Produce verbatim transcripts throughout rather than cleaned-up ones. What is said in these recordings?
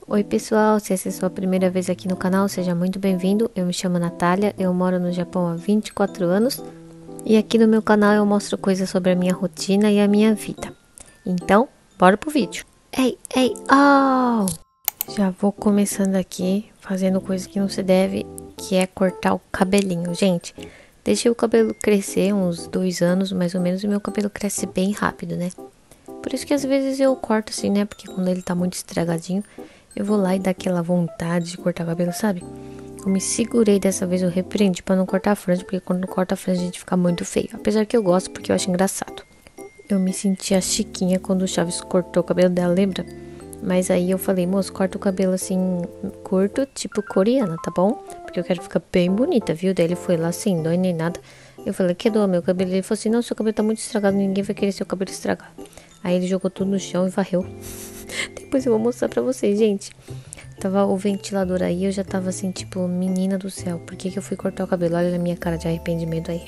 Oi pessoal, se essa é a sua primeira vez aqui no canal, seja muito bem-vindo. Eu me chamo Natália, eu moro no Japão há vinte e quatro anos e aqui no meu canal eu mostro coisas sobre a minha rotina e a minha vida. Então, bora pro vídeo. Ei, ei, oh! Já vou começando aqui, fazendo coisa que não se deve, que é cortar o cabelinho. Gente, deixei o cabelo crescer uns dois anos mais ou menos e meu cabelo cresce bem rápido, né? Por isso que às vezes eu corto assim, né? Porque quando ele tá muito estragadinho, eu vou lá e dá aquela vontade de cortar o cabelo, sabe? Eu me segurei dessa vez, eu repreendi pra não cortar a franja, porque quando corta a franja a gente fica muito feio. Apesar que eu gosto, porque eu acho engraçado. Eu me senti a Chiquinha quando o Chaves cortou o cabelo dela, lembra? Mas aí eu falei, moço, corta o cabelo assim, curto, tipo coreana, tá bom? Porque eu quero ficar bem bonita, viu? Daí ele foi lá assim, dói nem nada. Eu falei, que doa meu cabelo? Ele falou assim, não, seu cabelo tá muito estragado, ninguém vai querer seu cabelo estragado. Aí ele jogou tudo no chão e varreu. Depois eu vou mostrar pra vocês, gente. Tava o ventilador aí, eu já tava assim, tipo, menina do céu. Por que que eu fui cortar o cabelo? Olha a minha cara de arrependimento aí.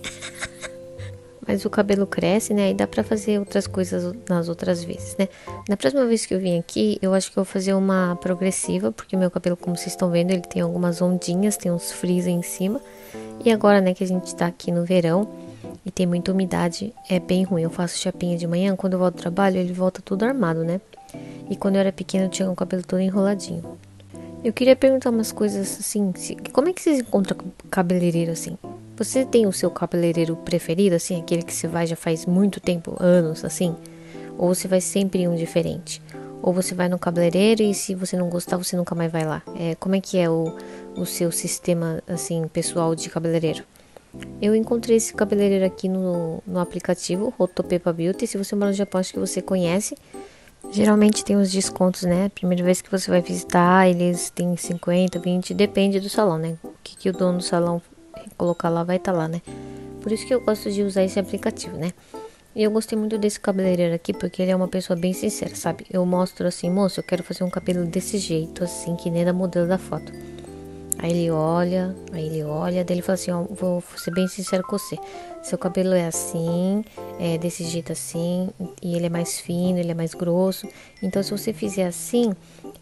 Mas o cabelo cresce, né? E dá pra fazer outras coisas nas outras vezes, né? Na próxima vez que eu vim aqui, eu acho que eu vou fazer uma progressiva. Porque o meu cabelo, como vocês estão vendo, ele tem algumas ondinhas, tem uns frizz em cima. E agora, né, que a gente tá aqui no verão e tem muita umidade, é bem ruim. Eu faço chapinha de manhã, quando eu volto do trabalho, ele volta tudo armado, né? E quando eu era pequena, eu tinha o cabelo todo enroladinho. Eu queria perguntar umas coisas assim, se, como é que vocês encontram cabeleireiro assim? Você tem o seu cabeleireiro preferido, assim, aquele que você vai já faz muito tempo, anos, assim? Ou você vai sempre em um diferente? Ou você vai no cabeleireiro e se você não gostar, você nunca mais vai lá? É, como é que é o, o seu sistema, assim, pessoal de cabeleireiro? Eu encontrei esse cabeleireiro aqui no, no aplicativo Rotopepa Beauty. Se você mora no Japão, acho que você conhece. Geralmente tem os descontos, né? Primeira vez que você vai visitar, eles têm cinquenta, vinte, depende do salão, né? O que, que o dono do salão colocar lá vai estar lá, né? Por isso que eu gosto de usar esse aplicativo, né? E eu gostei muito desse cabeleireiro aqui, porque ele é uma pessoa bem sincera, sabe? Eu mostro assim, moço, eu quero fazer um cabelo desse jeito, assim, que nem da modelo da foto. Aí ele olha, aí ele olha, daí ele fala assim, ó, vou ser bem sincero com você. Seu cabelo é assim, é desse jeito assim, e ele é mais fino, ele é mais grosso. Então se você fizer assim,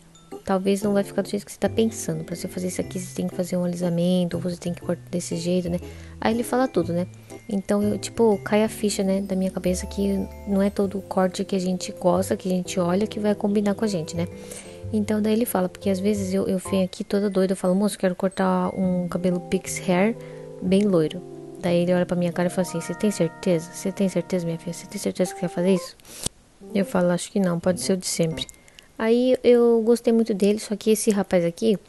talvez não vai ficar do jeito que você tá pensando. Pra você fazer isso aqui, você tem que fazer um alisamento, ou você tem que cortar desse jeito, né? Aí ele fala tudo, né? Então, eu, tipo, cai a ficha, né, da minha cabeça que não é todo corte que a gente gosta, que a gente olha, que vai combinar com a gente, né? Então daí ele fala, porque às vezes eu, eu venho aqui toda doida, eu falo, moço, quero cortar um cabelo pix hair bem loiro. Daí ele olha pra minha cara e fala assim, você tem certeza? Você tem certeza, minha filha? Você tem certeza que quer fazer isso? Eu falo, acho que não, pode ser o de sempre. Aí eu gostei muito dele, só que esse rapaz aqui,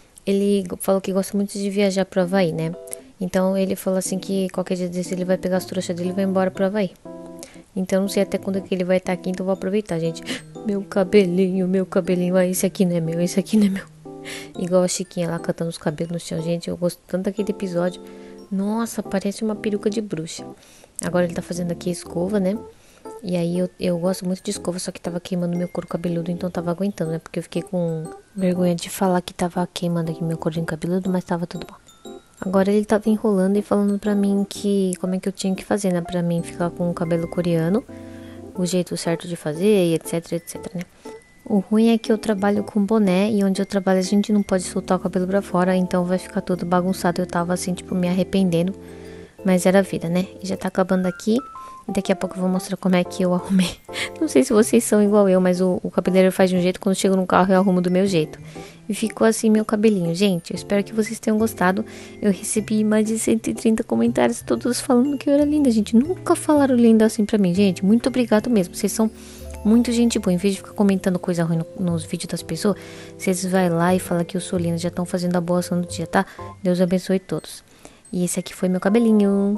ele falou que gosta muito de viajar pro Havaí, né? Então ele falou assim que qualquer dia desse ele vai pegar as trouxas dele e vai embora pro Havaí. Então não sei até quando que ele vai estar aqui, então vou aproveitar, gente. Meu cabelinho, meu cabelinho. Ah, esse aqui não é meu, esse aqui não é meu. Igual a Chiquinha lá cantando os cabelos no chão, gente. Eu gosto tanto daquele episódio. Nossa, parece uma peruca de bruxa. Agora ele tá fazendo aqui a escova, né? E aí eu, eu gosto muito de escova, só que tava queimando meu couro cabeludo, então tava aguentando, né? Porque eu fiquei com vergonha de falar que tava queimando aqui meu couro cabeludo, mas tava tudo bom. Agora ele tava enrolando e falando pra mim que como é que eu tinha que fazer, né? Pra mim ficar com o cabelo coreano, o jeito certo de fazer e etc, etc, né? O ruim é que eu trabalho com boné e onde eu trabalho a gente não pode soltar o cabelo pra fora, então vai ficar tudo bagunçado. Eu tava assim, tipo, me arrependendo, mas era a vida, né? E já tá acabando aqui. E daqui a pouco eu vou mostrar como é que eu arrumei. Não sei se vocês são igual eu, mas o, o cabeleireiro faz de um jeito, quando chego no carro eu arrumo do meu jeito. E ficou assim meu cabelinho. Gente, eu espero que vocês tenham gostado. Eu recebi mais de cento e trinta comentários, todos falando que eu era linda, gente. Nunca falaram linda assim pra mim, gente. Muito obrigado mesmo. Vocês são muito gente boa. Em vez de ficar comentando coisa ruim no, nos vídeos das pessoas, vocês vai lá e falam que eu sou linda. Já estão fazendo a boa ação do dia, tá? Deus abençoe todos. E esse aqui foi meu cabelinho.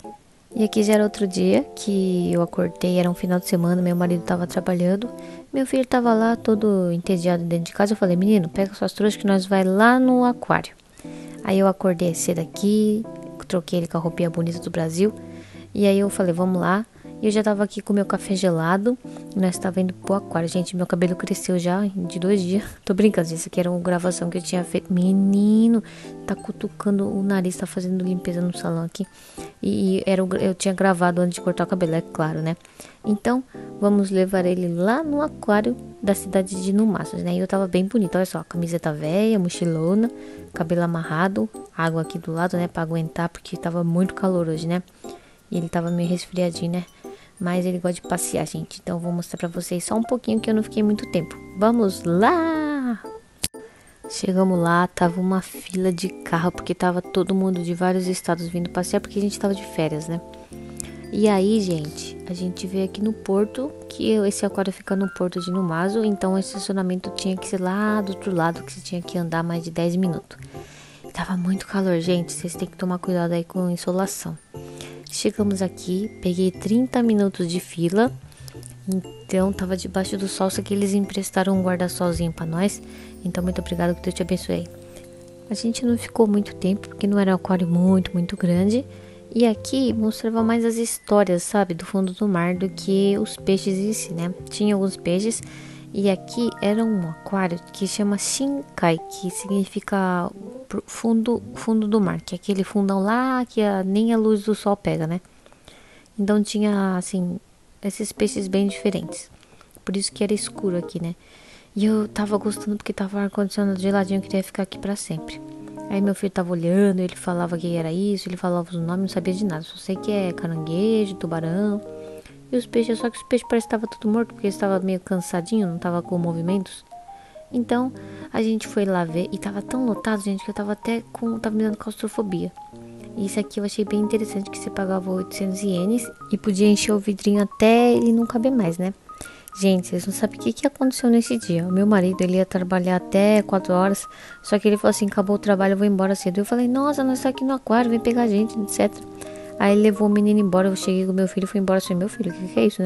E aqui já era outro dia que eu acordei, era um final de semana, meu marido tava trabalhando, meu filho tava lá todo entediado dentro de casa. Eu falei, menino, pega suas trouxas que nós vai lá no aquário. Aí eu acordei cedo aqui, troquei ele com a roupinha bonita do Brasil, e aí eu falei, vamos lá. E eu já tava aqui com meu café gelado. Nós tava indo pro aquário. Gente, meu cabelo cresceu já de dois dias. Tô brincando, isso aqui era uma gravação que eu tinha feito. Menino, tá cutucando o nariz, tá fazendo limpeza no salão aqui. E era o, eu tinha gravado antes de cortar o cabelo, é claro, né? Então, vamos levar ele lá no aquário da cidade de Numaças, né? E eu tava bem bonita, olha só, camiseta velha, mochilona, cabelo amarrado, água aqui do lado, né? Pra aguentar, porque tava muito calor hoje, né? E ele tava meio resfriadinho, né? Mas ele gosta de passear, gente. Então, eu vou mostrar pra vocês só um pouquinho, que eu não fiquei muito tempo. Vamos lá! Chegamos lá, tava uma fila de carro, porque tava todo mundo de vários estados vindo passear, porque a gente tava de férias, né? E aí, gente, a gente veio aqui no porto, que esse aquário fica no porto de Numaso, então o estacionamento tinha que ser lá do outro lado, que você tinha que andar mais de dez minutos. Tava muito calor, gente, vocês têm que tomar cuidado aí com a insolação. Chegamos aqui, peguei trinta minutos de fila, então tava debaixo do sol, só que eles emprestaram um guarda-solzinho pra nós, então muito obrigado, que Deus te abençoe. A gente não ficou muito tempo, porque não era um aquário muito, muito grande. E aqui mostrava mais as histórias, sabe, do fundo do mar do que os peixes em si, né? Tinha alguns peixes e aqui era um aquário que chama Shinkai, que significa fundo, fundo do mar, que é aquele fundão lá que a, nem a luz do sol pega, né? Então tinha, assim, esses peixes bem diferentes. Por isso que era escuro aqui, né? E eu tava gostando porque tava ar-condicionado geladinho, eu queria ficar aqui pra sempre. Aí meu filho tava olhando, ele falava que era isso, ele falava os nomes, não sabia de nada. Só sei que é caranguejo, tubarão. E os peixes, só que os peixes parecem que estavam tudo morto, porque eles estavam meio cansadinhos, não tava com movimentos. Então, a gente foi lá ver e tava tão lotado, gente, que eu tava até com, tava me dando claustrofobia. E isso aqui eu achei bem interessante, que você pagava oitocentos ienes e podia encher o vidrinho até ele não caber mais, né? Gente, vocês não sabem o que, que aconteceu nesse dia. O meu marido, ele ia trabalhar até quatro horas. Só que ele falou assim, acabou o trabalho, eu vou embora cedo. Eu falei, nossa, nós estamos aqui no aquário, vem pegar a gente, etcétera. Aí ele levou o menino embora, eu cheguei com o meu filho e fui embora sem meu filho. O que, que é isso, né?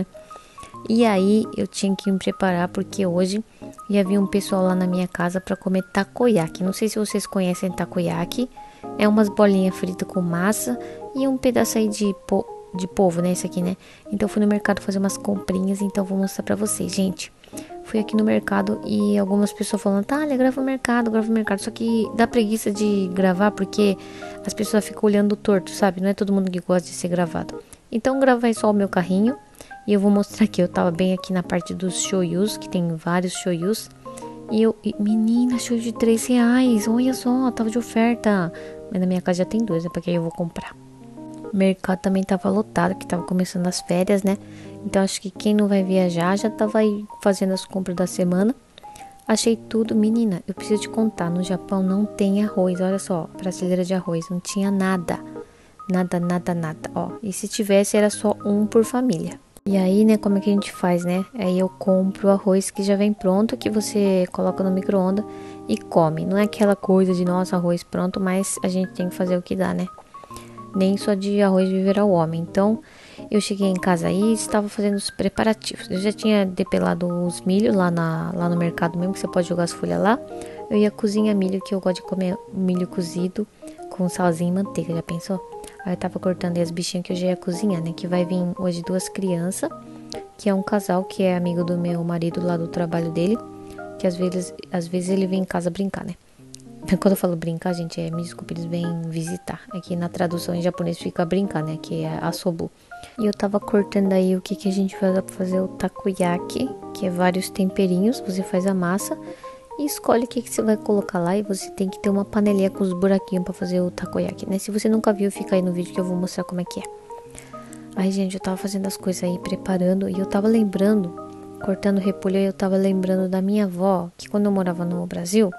E aí eu tinha que me preparar, porque hoje ia vir um pessoal lá na minha casa para comer takoyaki. Não sei se vocês conhecem takoyaki. É umas bolinhas fritas com massa e um pedaço aí de po de polvo, né? Isso aqui, né? Então eu fui no mercado fazer umas comprinhas, então eu vou mostrar pra vocês, gente. Fui aqui no mercado e algumas pessoas falando, tá, olha, grava o mercado, grava o mercado. Só que dá preguiça de gravar porque as pessoas ficam olhando torto, sabe? Não é todo mundo que gosta de ser gravado. Então gravei só o meu carrinho e eu vou mostrar aqui. Eu tava bem aqui na parte dos shoyus, que tem vários shoyus. E eu, e, menina, shoyu de três reais, olha só, tava de oferta. Mas na minha casa já tem dois, é porque aí eu vou comprar. O mercado também tava lotado, que tava começando as férias, né? Então acho que quem não vai viajar já tava aí fazendo as compras da semana. Achei tudo, menina, eu preciso te contar, no Japão não tem arroz, olha só, prateleira de arroz, não tinha nada. Nada, nada, nada, ó. E se tivesse era só um por família. E aí, né, como é que a gente faz, né? Aí eu compro o arroz que já vem pronto, que você coloca no micro-ondas e come. Não é aquela coisa de, nossa, arroz pronto, mas a gente tem que fazer o que dá, né? Nem só de arroz viverá o homem. Então, eu cheguei em casa aí e estava fazendo os preparativos. Eu já tinha depelado os milhos lá, na, lá no mercado mesmo, que você pode jogar as folhas lá. Eu ia cozinhar milho, que eu gosto de comer milho cozido com salzinho e manteiga, já pensou? Aí eu tava cortando aí as bichinhas que eu já ia cozinhar, né? Que vai vir hoje duas crianças, que é um casal que é amigo do meu marido lá do trabalho dele, que às vezes, às vezes ele vem em casa brincar, né? Quando eu falo brincar, gente, é, me desculpe, eles vêm visitar. Aqui na tradução em japonês fica brincar, né? Que é asobu. E eu tava cortando aí o que, que a gente vai usar pra fazer o takoyaki, que é vários temperinhos. Você faz a massa e escolhe o que, que você vai colocar lá. E você tem que ter uma panelinha com os buraquinhos pra fazer o takoyaki, né? Se você nunca viu, fica aí no vídeo que eu vou mostrar como é que é. Aí, gente, eu tava fazendo as coisas aí, preparando. E eu tava lembrando, cortando repolho, eu tava lembrando da minha avó, que quando eu morava no Brasil,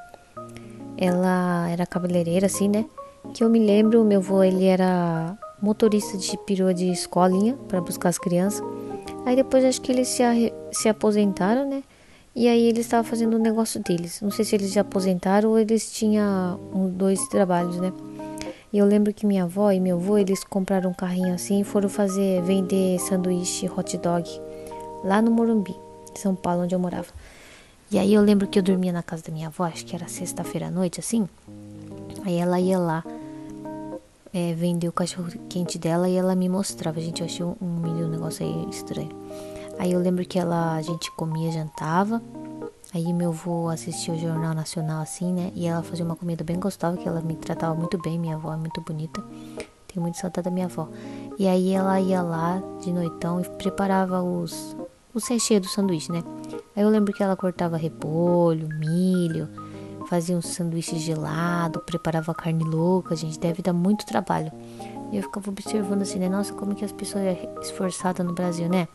ela era cabeleireira, assim, né? Que eu me lembro, meu avô, ele era motorista de perua de escolinha para buscar as crianças. Aí depois acho que eles se, se aposentaram, né? E aí eles estavam fazendo o negócio deles. Não sei se eles se aposentaram ou eles tinham um, dois trabalhos, né? E eu lembro que minha avó e meu avô, eles compraram um carrinho assim e foram fazer, vender sanduíche hot dog lá no Morumbi, São Paulo, onde eu morava. E aí eu lembro que eu dormia na casa da minha avó, acho que era sexta-feira à noite, assim. Aí ela ia lá é, vender o cachorro quente dela e ela me mostrava. Gente, eu achei um, um milho, um negócio aí estranho. Aí eu lembro que ela, a gente comia, jantava. Aí meu avô assistia o Jornal Nacional assim, né? E ela fazia uma comida bem gostosa, que ela me tratava muito bem. Minha avó é muito bonita. Tenho muito saudade da minha avó. E aí ela ia lá de noitão e preparava os, os recheios do sanduíche, né? Aí eu lembro que ela cortava repolho, milho, fazia um sanduíche gelado, preparava carne louca, gente. Deve dar muito trabalho. E eu ficava observando assim, né? Nossa, como que as pessoas é esforçadas no Brasil, né?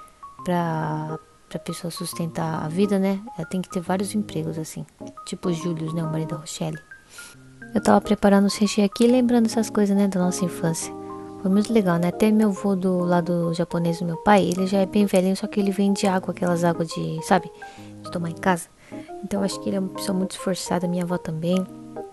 Pra, pra pessoa sustentar a vida, né? Ela tem que ter vários empregos, assim. Tipo o Júlio, né? O marido da Rochelle. Eu tava preparando os recheios aqui, lembrando essas coisas, né? Da nossa infância. Foi muito legal, né? Até meu avô do lado japonês do meu pai, ele já é bem velhinho, só que ele vende água, aquelas águas de, sabe? De tomar em casa. Então eu acho que ele é uma pessoa muito esforçada, minha avó também.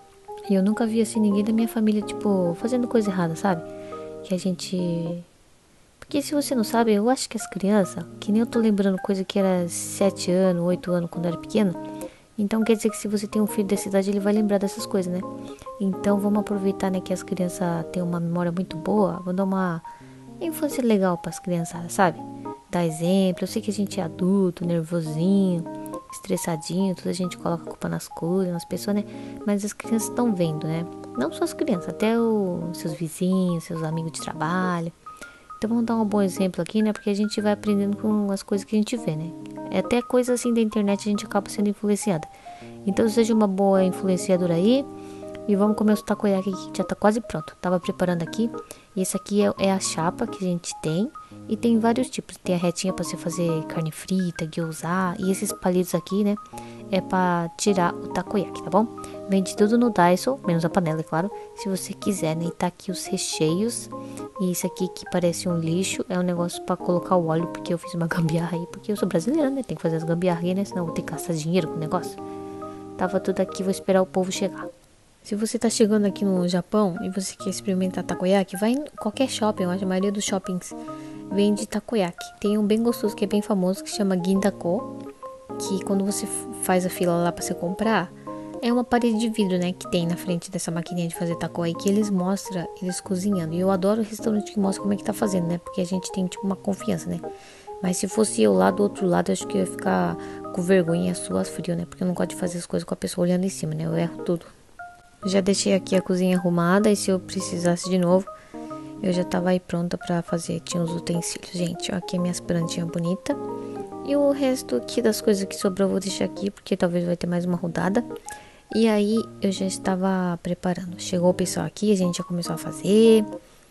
E eu nunca vi assim ninguém da minha família, tipo, fazendo coisa errada, sabe? Que a gente... Porque se você não sabe, eu acho que as crianças, que nem eu tô lembrando coisa que era sete anos, oito anos quando eu era pequena. Então quer dizer que se você tem um filho dessa idade, ele vai lembrar dessas coisas, né? Então vamos aproveitar, né, que as crianças têm uma memória muito boa. Vamos dar uma infância legal para as crianças, sabe? Dar exemplo. Eu sei que a gente é adulto, nervosinho, estressadinho, tudo a gente coloca a culpa nas coisas, nas pessoas, né? Mas as crianças estão vendo, né? Não só as crianças, até os seus vizinhos, seus amigos de trabalho. Então vamos dar um bom exemplo aqui, né? Porque a gente vai aprendendo com as coisas que a gente vê, né? É até coisa assim da internet a gente acaba sendo influenciada. Então seja uma boa influenciadora aí. E vamos comer o takoyaki aqui, que já tá quase pronto. Tava preparando aqui. E esse aqui é, é a chapa que a gente tem. E tem vários tipos. Tem a retinha pra você fazer carne frita, gyoza. E esses palitos aqui, né? É pra tirar o takoyaki, tá bom? Vende tudo no Daiso, menos a panela, é claro. Se você quiser, né? E tá aqui os recheios. E isso aqui que parece um lixo é um negócio pra colocar o óleo. Porque eu fiz uma gambiarra aí. Porque eu sou brasileira, né? Tem que fazer as gambiarras aí, né? Senão eu vou ter que gastar dinheiro com o negócio. Tava tudo aqui, vou esperar o povo chegar. Se você tá chegando aqui no Japão e você quer experimentar takoyaki, vai em qualquer shopping, eu acho, a maioria dos shoppings vende takoyaki. Tem um bem gostoso que é bem famoso, que se chama Gindako, que quando você faz a fila lá pra você comprar, é uma parede de vidro, né, que tem na frente dessa maquininha de fazer takoyaki, que eles mostram eles cozinhando. E eu adoro o restaurante que mostra como é que tá fazendo, né, porque a gente tem tipo uma confiança, né. Mas se fosse eu lá do outro lado, eu acho que eu ia ficar com vergonha e suar frio, né, porque eu não gosto de fazer as coisas com a pessoa olhando em cima, né, eu erro tudo. Já deixei aqui a cozinha arrumada e se eu precisasse de novo, eu já tava aí pronta pra fazer. Tinha os utensílios, gente. Ó, aqui minhas plantinhas bonitas. E o resto aqui das coisas que sobrou eu vou deixar aqui, porque talvez vai ter mais uma rodada. E aí eu já estava preparando. Chegou o pessoal aqui, a gente já começou a fazer.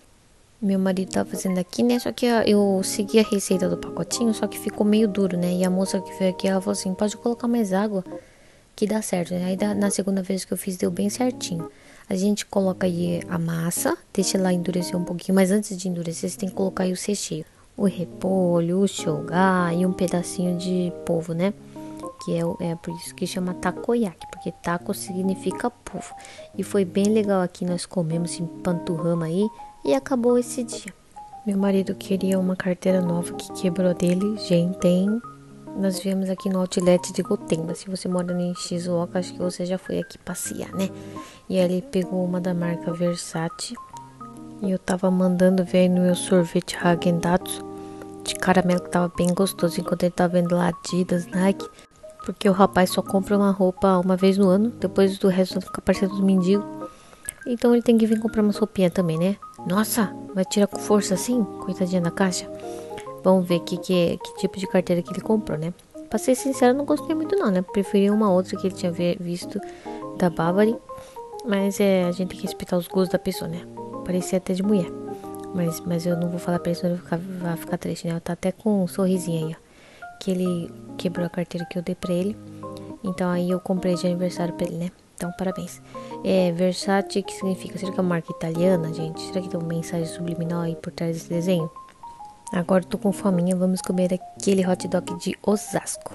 Meu marido tava fazendo aqui, né? Só que eu segui a receita do pacotinho, só que ficou meio duro, né? E a moça que veio aqui, ela falou assim, pode colocar mais água que dá certo, né? Aí da, na segunda vez que eu fiz deu bem certinho. A gente coloca aí a massa, deixa ela endurecer um pouquinho, mas antes de endurecer você tem que colocar aí o recheio. O repolho, o shoga e um pedacinho de polvo, né? Que é, é por isso que chama takoyaki, porque taco significa polvo. E foi bem legal aqui, nós comemos, empanturramos aí e acabou esse dia. Meu marido queria uma carteira nova que quebrou dele, gente, tem... Nós viemos aqui no outlet de Gotemba. Se você mora em Shizuoka, acho que você já foi aqui passear, né? E aí ele pegou uma da marca Versace. E eu tava mandando ver no meu sorvete Häagen-Dazs de caramelo, que tava bem gostoso. Enquanto ele tava vendo lá Adidas, Nike. Porque o rapaz só compra uma roupa uma vez no ano. Depois do resto fica parecendo dos mendigos. Então ele tem que vir comprar umas roupinhas também, né? Nossa, vai tirar com força assim? Coitadinha da caixa. Vamos ver que, que, que tipo de carteira que ele comprou, né? Pra ser sincero, não gostei muito não, né? Preferi uma outra que ele tinha visto da Burberry. Mas é, a gente tem que respeitar os gostos da pessoa, né? Parecia até de mulher. Mas, mas eu não vou falar pra ele, senão ele vai ficar, vai ficar triste, né? Ela tá até com um sorrisinho aí, ó. Que ele quebrou a carteira que eu dei pra ele. Então aí eu comprei de aniversário pra ele, né? Então, parabéns. É, Versace, que significa? Será que é uma marca italiana, gente? Será que tem uma mensagem subliminal aí por trás desse desenho? Agora tô com fominha, vamos comer aquele hot dog de Osasco.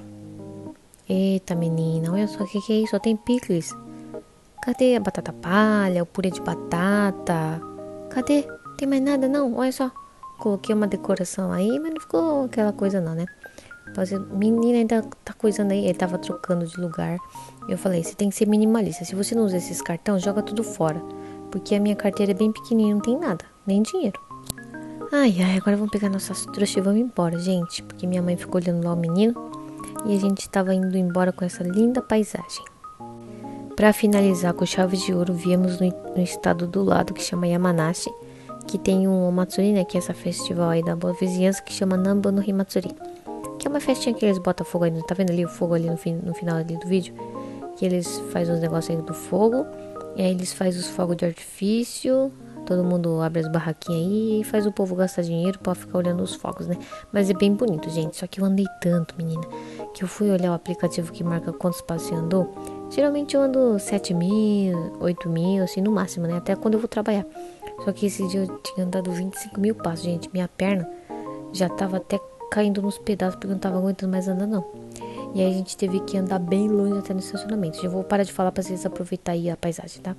Eita, menina, olha só o que, que é isso, só tem picles. Cadê a batata palha, o purê de batata? Cadê? Tem mais nada não? Olha só. Coloquei uma decoração aí, mas não ficou aquela coisa não, né? Menina ainda tá coisando aí, ele tava trocando de lugar. Eu falei, você tem que ser minimalista. Se você não usa esses cartões, joga tudo fora. porque a minha carteira é bem pequenininha, não tem nada, nem dinheiro. Ai, ai, agora vamos pegar nossas trouxas e vamos embora, gente, porque minha mãe ficou olhando lá o menino e a gente tava indo embora com essa linda paisagem. Para finalizar com chave de ouro, viemos no, no estado do lado que chama Yamanashi, que tem um Matsuri, né, que é essa festival aí da boa vizinhança que chama Namba no Himatsuri, que é uma festinha que eles botam fogo aí, tá vendo ali o fogo ali no, fim, no final ali do vídeo? Que eles fazem uns negócios aí do fogo, e aí eles fazem os fogos de artifício, todo mundo abre as barraquinhas aí e faz o povo gastar dinheiro pra ficar olhando os fogos, né? Mas é bem bonito, gente, só que eu andei tanto, menina, que eu fui olhar o aplicativo que marca quantos passos você andou. Geralmente eu ando sete mil, oito mil, assim, no máximo, né? Até quando eu vou trabalhar. Só que esse dia eu tinha andado vinte e cinco mil passos, gente. Minha perna já tava até caindo nos pedaços porque eu não tava aguentando mais andar, não. E aí a gente teve que andar bem longe até no estacionamento. Já vou parar de falar pra vocês aproveitar aí a paisagem, tá?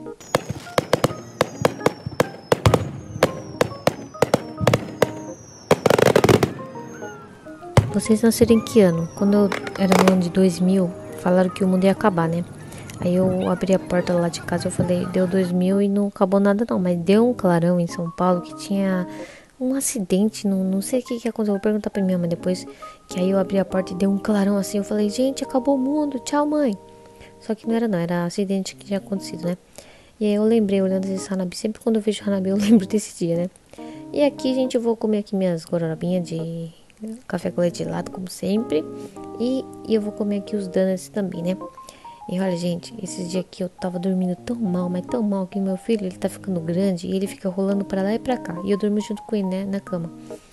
Vocês nasceram em que ano? Quando eu era no ano de dois mil, falaram que o mundo ia acabar, né? Aí eu abri a porta lá de casa, eu falei, deu dois mil e não acabou nada não. Mas deu um clarão em São Paulo que tinha um acidente, não, não sei o que que aconteceu. Vou perguntar pra minha mãe depois. Que aí eu abri a porta e deu um clarão assim. Eu falei, gente, acabou o mundo, tchau mãe. Só que não era não, era acidente que tinha acontecido, né? E aí eu lembrei, olhando esse Hanabi, sempre quando eu vejo Hanabi eu lembro desse dia, né? E aqui, gente, eu vou comer aqui minhas gororobinhas de café com leite gelado, como sempre. E, e eu vou comer aqui os donuts também, né? E olha, gente, esses dias aqui eu tava dormindo tão mal, mas tão mal, que meu filho, ele tá ficando grande e ele fica rolando pra lá e pra cá. E eu durmo junto com ele, né, na cama.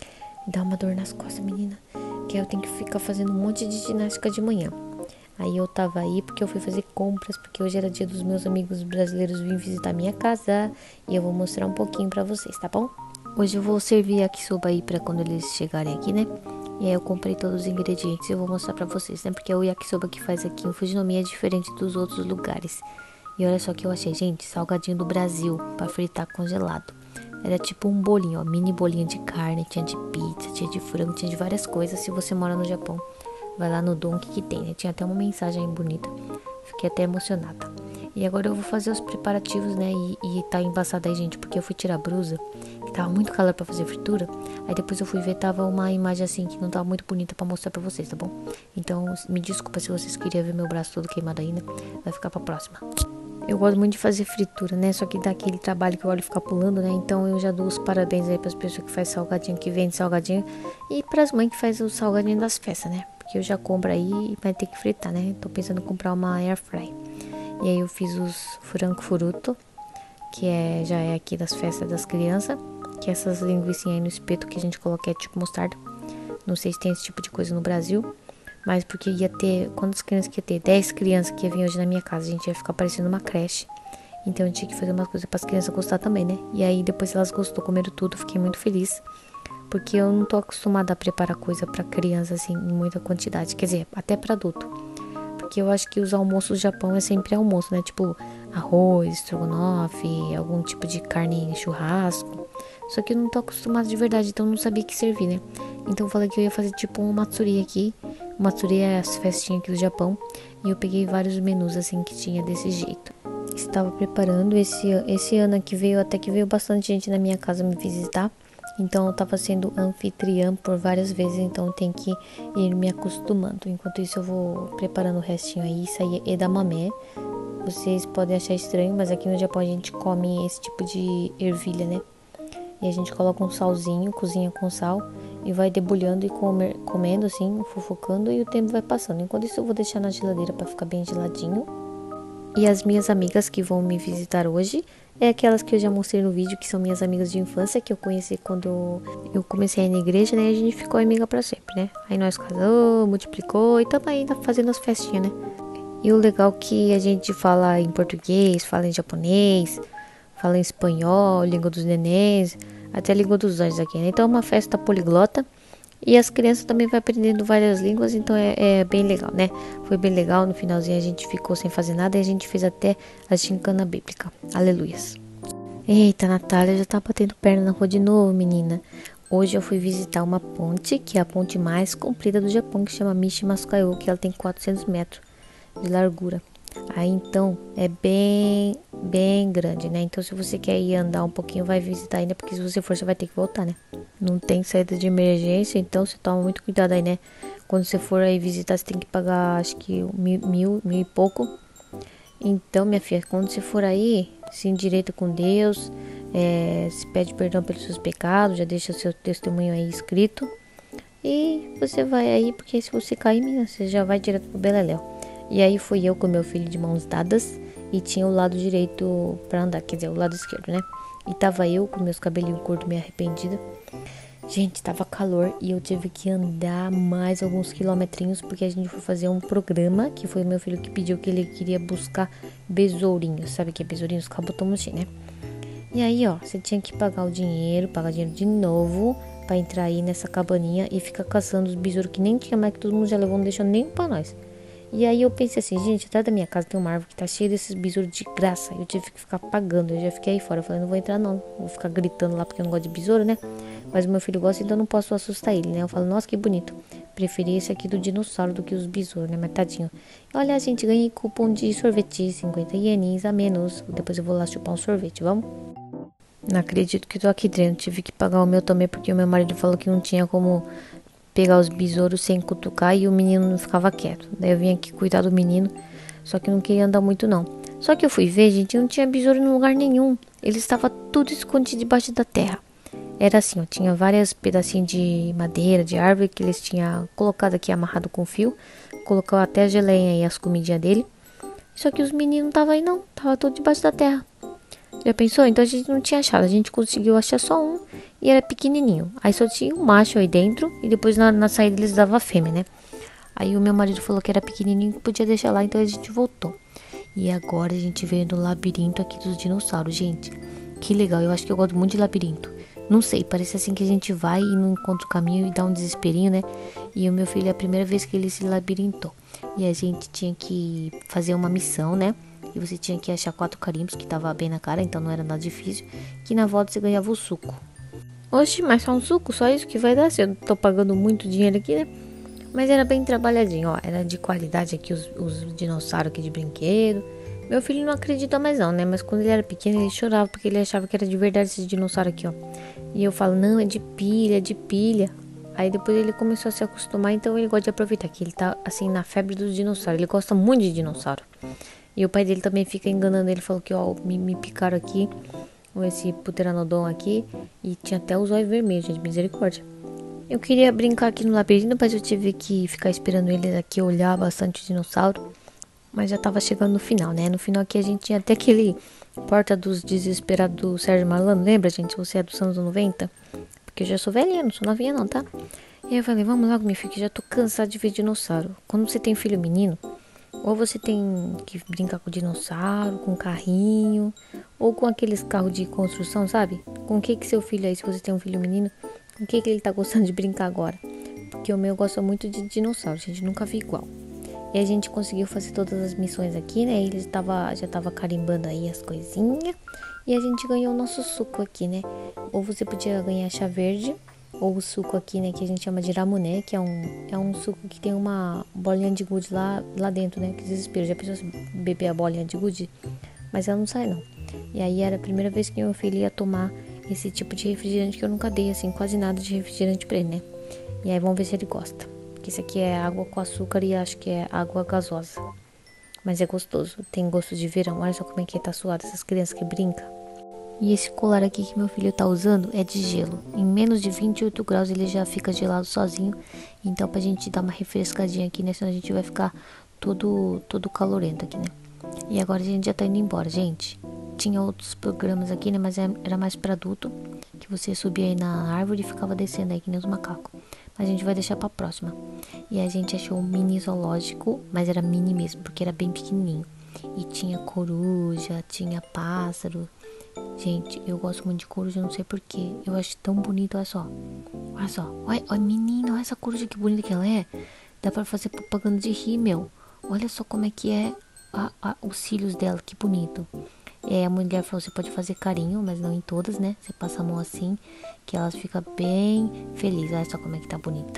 Dá uma dor nas costas, menina, que aí eu tenho que ficar fazendo um monte de ginástica de manhã. Aí eu tava aí porque eu fui fazer compras, porque hoje era dia dos meus amigos brasileiros virem visitar minha casa. E eu vou mostrar um pouquinho pra vocês, tá bom? Hoje eu vou servir yakisoba aí pra quando eles chegarem aqui, né? E aí eu comprei todos os ingredientes e eu vou mostrar pra vocês, né? Porque o yakisoba que faz aqui em Fujinomiya é diferente dos outros lugares. E olha só que eu achei, gente, salgadinho do Brasil pra fritar congelado. Era tipo um bolinho, ó, mini bolinho de carne, tinha de pizza, tinha de frango, tinha de várias coisas. Se você mora no Japão, vai lá no Donki que tem, né? Tinha até uma mensagem bonita. Fiquei até emocionada. E agora eu vou fazer os preparativos, né? E, e tá embaçado aí, gente, porque eu fui tirar a blusa, que tava muito calor pra fazer fritura. Aí depois eu fui ver, tava uma imagem assim que não tava muito bonita pra mostrar pra vocês, tá bom? Então, me desculpa se vocês queriam ver meu braço todo queimado ainda. Vai ficar pra próxima. Eu gosto muito de fazer fritura, né? Só que dá aquele trabalho que eu olho ficar pulando, né? Então eu já dou os parabéns aí pras pessoas que fazem salgadinho, que vende salgadinho. E pras mães que fazem o salgadinho das festas, né? Porque eu já compro aí e vai ter que fritar, né? Tô pensando em comprar uma air fry. E aí eu fiz os frango-furuto, que é, já é aqui das festas das crianças. Que é essas linguiçinhas aí no espeto que a gente coloca é tipo mostarda. Não sei se tem esse tipo de coisa no Brasil. Mas porque ia ter, quantas crianças que ia ter? dez crianças que ia vir hoje na minha casa. A gente ia ficar parecendo uma creche. Então eu tinha que fazer umas coisas para as crianças gostar também, né? E aí depois elas gostou, comeram tudo, fiquei muito feliz. Porque eu não tô acostumada a preparar coisa para criança assim em muita quantidade. Quer dizer, até para adulto. Porque eu acho que os almoços do Japão é sempre almoço, né? Tipo arroz, estrogonofe, algum tipo de carne churrasco. Só que eu não tô acostumada de verdade, então eu não sabia que servir, né? Então eu falei que eu ia fazer tipo um matsuri aqui. O matsuri é as festinhas aqui do Japão. E eu peguei vários menus assim que tinha desse jeito. Estava preparando, esse, esse ano aqui veio, até que veio bastante gente na minha casa me visitar. Então eu tava sendo anfitriã por várias vezes, então eu tenho que ir me acostumando. Enquanto isso eu vou preparando o restinho aí. Isso aí é edamame. Vocês podem achar estranho, mas aqui no Japão a gente come esse tipo de ervilha, né? E a gente coloca um salzinho, cozinha com sal e vai debulhando e comer, comendo assim, fofocando, e o tempo vai passando. Enquanto isso eu vou deixar na geladeira para ficar bem geladinho. E as minhas amigas que vão me visitar hoje é aquelas que eu já mostrei no vídeo, que são minhas amigas de infância, que eu conheci quando eu comecei a ir na igreja, né? E a gente ficou amiga pra sempre, né? Aí nós casamos, multiplicou e tamo ainda fazendo as festinhas, né? E o legal é que a gente fala em português, fala em japonês, fala em espanhol, língua dos nenéns, até a língua dos anjos aqui, né? Então é uma festa poliglota. E as crianças também vão aprendendo várias línguas, então é, é bem legal, né? Foi bem legal, no finalzinho a gente ficou sem fazer nada e a gente fez até a gincana bíblica. Aleluias. Eita, Natália, já tá batendo perna na rua de novo, menina. Hoje eu fui visitar uma ponte, que é a ponte mais comprida do Japão, que chama Mishima Sukaiô, que ela tem quatrocentos metros de largura. Aí então é bem, bem grande, né? Então se você quer ir andar um pouquinho, vai visitar ainda, porque se você for, você vai ter que voltar, né? Não tem saída de emergência, então você toma muito cuidado aí, né? Quando você for aí visitar, você tem que pagar, acho que mil, mil, mil e pouco. Então, minha filha, quando você for aí, se endireita com Deus, é, se pede perdão pelos seus pecados, já deixa seu testemunho aí escrito. E você vai aí, porque se você cair, menina, você já vai direto pro Beleléu. E aí fui eu com meu filho de mãos dadas e tinha o lado direito pra andar, quer dizer, o lado esquerdo, né? E tava eu com meus cabelinhos curtos, meio arrependida. Gente, tava calor e eu tive que andar mais alguns quilometrinhos porque a gente foi fazer um programa, que foi o meu filho que pediu, que ele queria buscar besourinhos, sabe que é besourinhos? Cabotomushi, né? E aí, ó, você tinha que pagar o dinheiro, pagar dinheiro de novo pra entrar aí nessa cabaninha e ficar caçando os besouros que nem tinha mais, que todo mundo já levou, não deixou nem pra nós. E aí eu pensei assim, gente, atrás da minha casa tem uma árvore que tá cheia desses besouros de graça. Eu tive que ficar pagando, eu já fiquei aí fora. Eu falei, não vou entrar não, vou ficar gritando lá porque eu não gosto de besouro, né? Mas o meu filho gosta, então eu não posso assustar ele, né? Eu falo, nossa, que bonito. Preferi esse aqui do dinossauro do que os besouros, né? Mas tadinho. Olha, a gente ganha cupom de sorvete, cinquenta ienes a menos. Depois eu vou lá chupar um sorvete, vamos? Não acredito que tô aqui dentro. Tive que pagar o meu também porque o meu marido falou que não tinha como pegar os besouros sem cutucar e o menino não ficava quieto. Daí eu vim aqui cuidar do menino, só que não queria andar muito não. Só que eu fui ver, gente, não tinha besouro em lugar nenhum. Ele estava tudo escondido debaixo da terra. Era assim, ó, tinha vários pedacinhos de madeira, de árvore que eles tinham colocado aqui amarrado com fio. Colocou até a geleia e as comidinhas dele. Só que os meninos não estavam aí não, tava tudo debaixo da terra. Já pensou? Então a gente não tinha achado. A gente conseguiu achar só um e era pequenininho. Aí só tinha um macho aí dentro e depois na, na saída eles davam a fêmea, né? Aí o meu marido falou que era pequenininho que podia deixar lá, então a gente voltou. E agora a gente veio no labirinto aqui dos dinossauros, gente. Que legal, eu acho que eu gosto muito de labirinto. Não sei, parece assim que a gente vai e não encontra o caminho e dá um desesperinho, né? E o meu filho é a primeira vez que ele se labirintou. E a gente tinha que fazer uma missão, né? E você tinha que achar quatro carimbos, que tava bem na cara, então não era nada difícil. Que na volta você ganhava o suco. Oxe, mas só um suco? Só isso que vai dar? Se eu tô pagando muito dinheiro aqui, né? Mas era bem trabalhadinho, ó. Era de qualidade aqui os, os dinossauros aqui de brinquedo. Meu filho não acredita mais não, né? Mas quando ele era pequeno ele chorava porque ele achava que era de verdade esses dinossauros aqui, ó. E eu falo, não, é de pilha, é de pilha. Aí depois ele começou a se acostumar, então ele gosta de aproveitar que ele tá assim na febre dos dinossauros. Ele gosta muito de dinossauro. E o pai dele também fica enganando ele, falou que ó, me, me picaram aqui, com esse pteranodon aqui, e tinha até os olhos vermelhos, gente, misericórdia. Eu queria brincar aqui no labirinto, mas eu tive que ficar esperando ele aqui olhar bastante o dinossauro. Mas já tava chegando no final, né? No final aqui a gente tinha até aquele Porta dos Desesperados do Sérgio Malandro. Lembra, gente? Você é dos anos noventa? Porque eu já sou velhinha, não sou novinha não, tá? E aí eu falei, vamos logo, minha filha, que já tô cansada de ver dinossauro. Quando você tem filho menino, ou você tem que brincar com dinossauro, com carrinho, ou com aqueles carros de construção, sabe? Com o que que seu filho aí, se você tem um filho menino, com o que que ele tá gostando de brincar agora? Porque o meu gosta muito de dinossauro, gente, nunca vi igual. E a gente conseguiu fazer todas as missões aqui, né? Ele tava, já tava carimbando aí as coisinhas. E a gente ganhou o nosso suco aqui, né? Ou você podia ganhar chá verde, ou o suco aqui, né? Que a gente chama de ramuné, que é um, é um suco que tem uma bolinha de gude lá, lá dentro, né? Que desespero, já pensou beber a bolinha de gude? Mas ela não sai, não. E aí era a primeira vez que meu filho ia tomar esse tipo de refrigerante que eu nunca dei, assim, quase nada de refrigerante pra ele, né? E aí vamos ver se ele gosta. Porque isso aqui é água com açúcar e acho que é água gasosa. Mas é gostoso, tem gosto de verão. Olha só como é que tá suado essas crianças que brincam. E esse colar aqui que meu filho tá usando é de gelo. Em menos de vinte e oito graus ele já fica gelado sozinho. Então pra gente dar uma refrescadinha aqui, né? Senão a gente vai ficar todo, todo calorento aqui, né? E agora a gente já tá indo embora, gente. Tinha outros programas aqui, né? Mas era mais pra adulto. Que você subia aí na árvore e ficava descendo aí que nem os macacos. Mas a gente vai deixar pra próxima. E a gente achou um mini zoológico, mas era mini mesmo, porque era bem pequenininho. E tinha coruja, tinha pássaro. Gente, eu gosto muito de coruja, não sei porquê. Eu acho tão bonito, olha só. Olha só, olha, olha menina, olha essa coruja que bonita que ela é. Dá pra fazer propaganda de rímel. Olha só como é que é a, a, os cílios dela, que bonito. É, a mulher falou, você pode fazer carinho, mas não em todas, né? Você passa a mão assim, que elas ficam bem felizes. Olha só como é que tá bonita.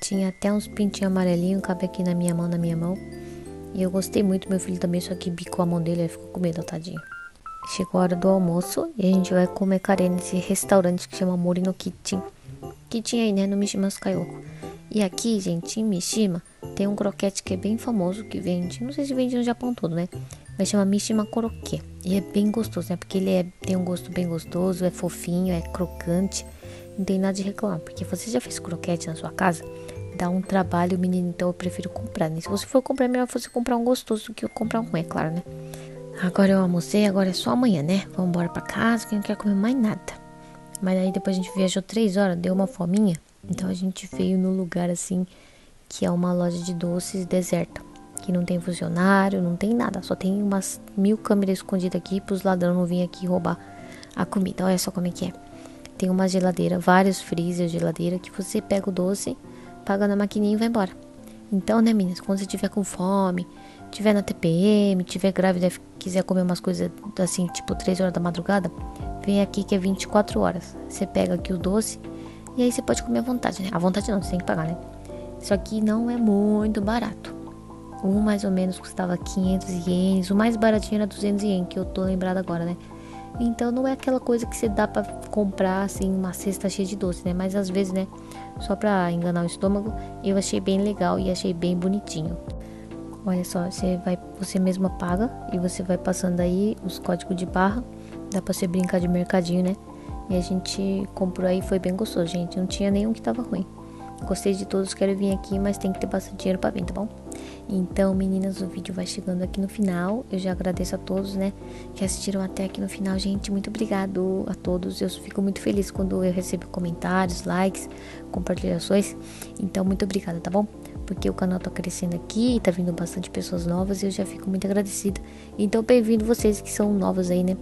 Tinha até uns pintinhos amarelinhos, cabe aqui na minha mão, na minha mão. E eu gostei muito, meu filho também, só que bicou a mão dele, ele ficou com medo, tadinho. Chegou a hora do almoço e a gente vai comer carne nesse restaurante que chama Morino Kitchen. Kitchen aí, né, no Mishima Skywalker. E aqui, gente, em Mishima, tem um croquete que é bem famoso, que vende, não sei se vende no Japão todo, né? Mas chama Mishima Korokke. E é bem gostoso, né? Porque ele é, tem um gosto bem gostoso, é fofinho, é crocante. Não tem nada de reclamar, porque você já fez croquete na sua casa? Dá um trabalho, menino, então eu prefiro comprar, né? Se você for comprar, é melhor você comprar um gostoso do que comprar um ruim, é claro, né? Agora eu almocei, agora é só amanhã, né? Vamos embora pra casa, que eu não quero comer mais nada. Mas aí depois a gente viajou três horas, deu uma fominha. Então a gente veio no lugar assim, que é uma loja de doces deserta. Que não tem funcionário, não tem nada. Só tem umas mil câmeras escondidas aqui pros ladrões não virem aqui roubar a comida. Olha só como é que é. Tem uma geladeira, vários freezer, geladeira, que você pega o doce, paga na maquininha e vai embora. Então, né, meninas, quando você tiver com fome, tiver na T P M, tiver grávida e quiser comer umas coisas assim, tipo três horas da madrugada, vem aqui que é vinte e quatro horas. Você pega aqui o doce e aí você pode comer à vontade, né? À vontade não, você tem que pagar, né? Isso aqui não é muito barato. Um mais ou menos custava quinhentos ienes, o mais baratinho era duzentos ienes, que eu tô lembrada agora, né? Então não é aquela coisa que você dá pra comprar assim uma cesta cheia de doce, né? Mas às vezes, né, só pra enganar o estômago, eu achei bem legal e achei bem bonitinho. Olha só, você vai, você mesma paga e você vai passando aí os códigos de barra. Dá pra você brincar de mercadinho, né? E a gente comprou aí, foi bem gostoso, gente. Não tinha nenhum que tava ruim. Gostei de todos, quero vir aqui, mas tem que ter bastante dinheiro pra vir, tá bom? Então, meninas, o vídeo vai chegando aqui no final. Eu já agradeço a todos, né, que assistiram até aqui no final. Gente, muito obrigado a todos. Eu fico muito feliz quando eu recebo comentários, likes, compartilhações. Então, muito obrigada, tá bom? Porque o canal tá crescendo aqui e tá vindo bastante pessoas novas e eu já fico muito agradecida. Então, bem-vindo vocês que são novos aí, né?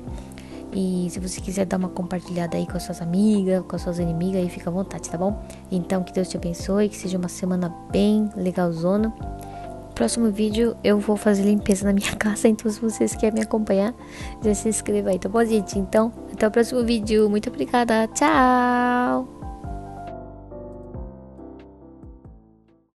E se você quiser dar uma compartilhada aí com as suas amigas, com as suas inimigas, aí fica à vontade, tá bom? Então, que Deus te abençoe, que seja uma semana bem legalzona. Próximo vídeo eu vou fazer limpeza na minha casa, então se vocês querem me acompanhar, já se inscreva aí, tá bom, gente? Então, até o próximo vídeo. Muito obrigada. Tchau!